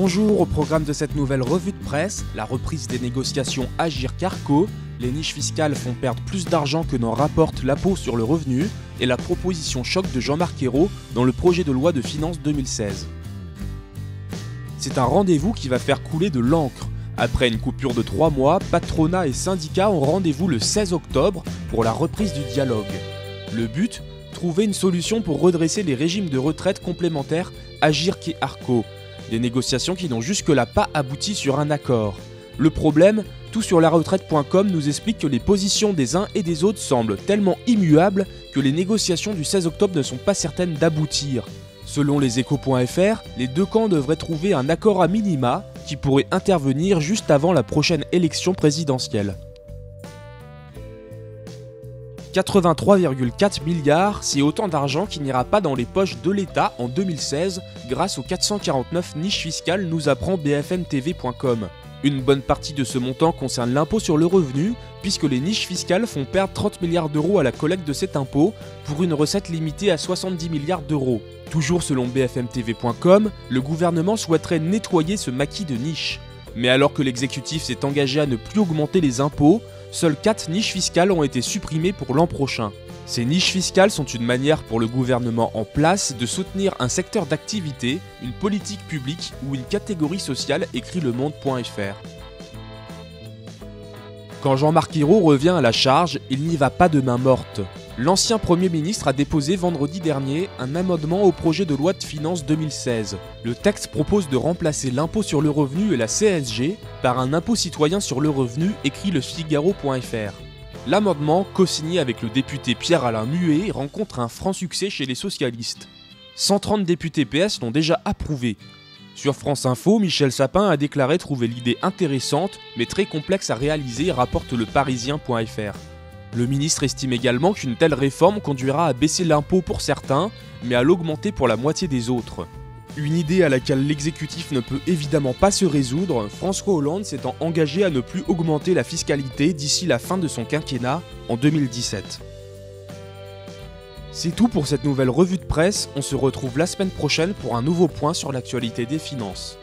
Bonjour, au programme de cette nouvelle revue de presse, la reprise des négociations Agirc-Arrco, les niches fiscales font perdre plus d'argent que n'en rapporte l'impôt sur le revenu, et la proposition choc de Jean-Marc Ayrault dans le projet de loi de finances 2016. C'est un rendez-vous qui va faire couler de l'encre. Après une coupure de 3 mois, patronat et syndicats ont rendez-vous le 16 octobre pour la reprise du dialogue. Le but ? Trouver une solution pour redresser les régimes de retraite complémentaires Agirc et Arrco. Des négociations qui n'ont jusque-là pas abouti sur un accord. Le problème, toutsurlaretraite.com nous explique que les positions des uns et des autres semblent tellement immuables que les négociations du 16 octobre ne sont pas certaines d'aboutir. Selon leséchos.fr, les deux camps devraient trouver un accord à minima qui pourrait intervenir juste avant la prochaine élection présidentielle. 83,4 milliards, c'est autant d'argent qui n'ira pas dans les poches de l'État en 2016 grâce aux 449 niches fiscales, nous apprend bfmtv.com. Une bonne partie de ce montant concerne l'impôt sur le revenu, puisque les niches fiscales font perdre 30 milliards d'euros à la collecte de cet impôt, pour une recette limitée à 70 milliards d'euros. Toujours selon bfmtv.com, le gouvernement souhaiterait nettoyer ce maquis de niches. Mais alors que l'exécutif s'est engagé à ne plus augmenter les impôts, seules 4 niches fiscales ont été supprimées pour l'an prochain. Ces niches fiscales sont une manière pour le gouvernement en place de soutenir un secteur d'activité, une politique publique ou une catégorie sociale, écrit lemonde.fr. Quand Jean-Marc Ayrault revient à la charge, il n'y va pas de main morte. L'ancien Premier ministre a déposé vendredi dernier un amendement au projet de loi de finances 2016. Le texte propose de remplacer l'impôt sur le revenu et la CSG par un impôt citoyen sur le revenu, écrit le Figaro.fr. L'amendement, co-signé avec le député Pierre-Alain Muet, rencontre un franc succès chez les socialistes. 130 députés PS l'ont déjà approuvé. Sur France Info, Michel Sapin a déclaré trouver l'idée intéressante, mais très complexe à réaliser, rapporte le Parisien.fr. Le ministre estime également qu'une telle réforme conduira à baisser l'impôt pour certains, mais à l'augmenter pour la moitié des autres. Une idée à laquelle l'exécutif ne peut évidemment pas se résoudre, François Hollande s'étant engagé à ne plus augmenter la fiscalité d'ici la fin de son quinquennat en 2017. C'est tout pour cette nouvelle revue de presse, on se retrouve la semaine prochaine pour un nouveau point sur l'actualité des finances.